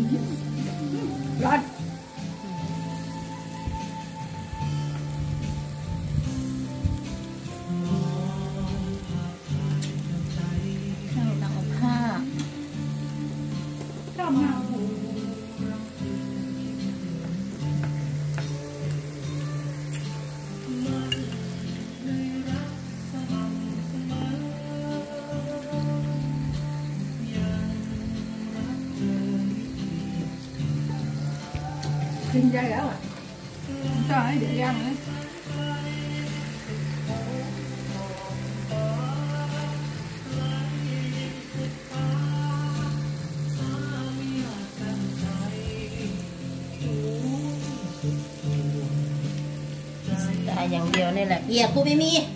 ร้อนกินใจแล้วอ่ะจะให้เดี๋ยวย่างนะแต่อย่างเดียวนี่แหละเอียกูไม่มี